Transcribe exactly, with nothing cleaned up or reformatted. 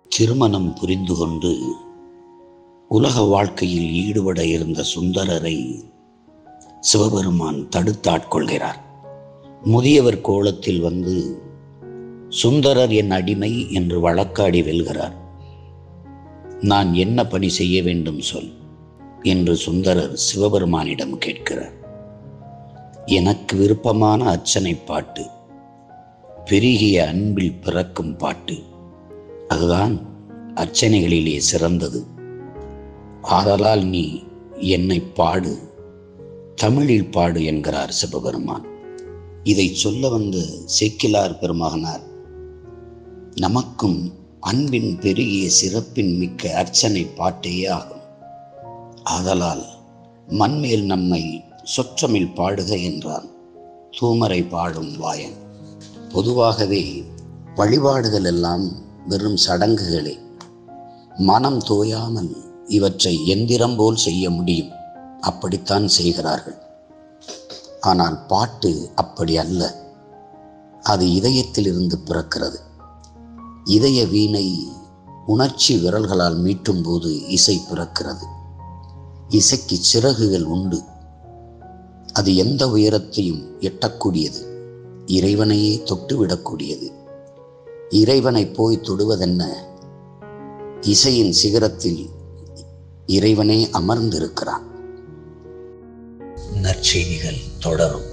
திருமணம் புரிந்து கொண்டு உலக வாழ்க்கையில் ஈடுபட இருந்த சுந்தரரை சிவபெருமான் தடுத்தாட்கொள்கிறார். முதியவர் கோலத்தில் வந்து சுந்தரர் என் அடிமை என்று வழக்காடி வெல்கிறார். நான் என்ன பணி செய்ய வேண்டும் சொல் என்று சுந்தரர் சிவபெருமானிடம் கேட்கிறார். எனக்கு விருப்பமான அர்ச்சனை பாட்டு, பெருகிய அன்பில் பிறக்கும் பாட்டு, அதுதான் அர்ச்சனைகளிலே சிறந்தது. ஆதலால் நீ என்னை பாடு, தமிழில் பாடு என்கிறார் சிவபெருமான். இதை சொல்ல வந்த சேக்கிழார் பெருமகனார், நமக்கும் அன்பின் பெருகிய சிறப்பின் மிக்க அர்ச்சனை பாட்டே ஆகும். ஆதலால் மண்மேல் நம்மை சொற்றமிழ் பாடுக என்றான் தூமரை பாடும் வாயன். பொதுவாகவே வழிபாடுகள் எல்லாம் வெறும் சடங்குகளே. மனம் தோயாமல் இவற்றை எந்திரம் போல் செய்ய முடியும், அப்படித்தான் செய்கிறார்கள். ஆனால் பாட்டு அப்படி அல்ல. அது இதயத்திலிருந்து பிறக்கிறது. இதய வீணை உணர்ச்சி விரல்களால் மீட்டும் போது இசை பிறக்கிறது. இசைக்கு சிறகுகள் உண்டு. அது எந்த உயரத்தையும் எட்டக்கூடியது, இறைவனையே தொட்டுவிடக்கூடியது. இறைவனை போய் தொடுவதென்ன? இசையின் சிகரத்தில் இறைவனே அமர்ந்திருக்கிறான். நற்செய்திகள் தொடரும்.